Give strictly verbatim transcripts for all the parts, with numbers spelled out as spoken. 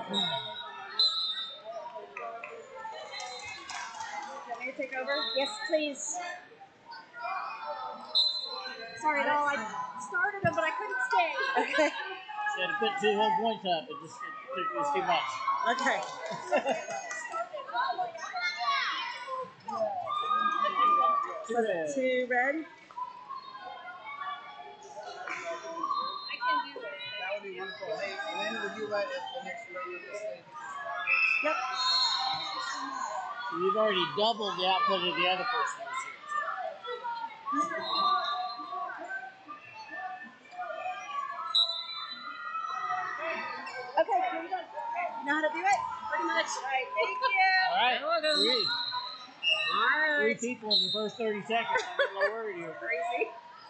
Want me to take over? Yes, please. Sorry, no, I started them, but I couldn't stay. Okay. She had to put two whole points up. It just it, it was too much. Okay. Two red. Two red. I can do it. That would be wonderful. Hey, Lynn, would you let the next row of the stage? Yep. So you've already doubled the output of the other person who's here. Okay, here you go. You know how to do it? Pretty much. Right. Thank you. All right. Three. All right. Three people in the first thirty seconds. I'm a little worried here. Crazy.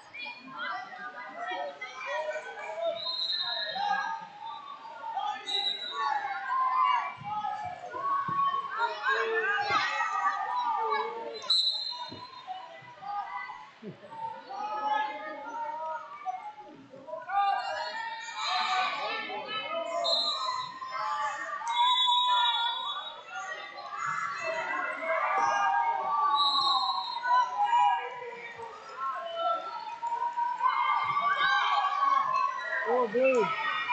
Oh, blue.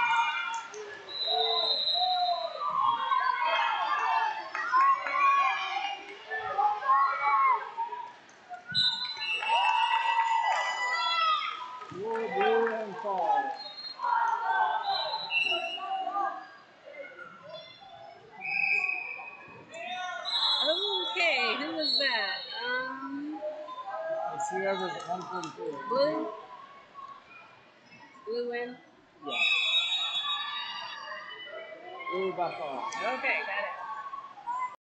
Blue, blue, and fall. Okay, who was that? Um, It's whoever's at one forty-four. Blue? Blue win? Yeah. Blue by far. Okay, got it.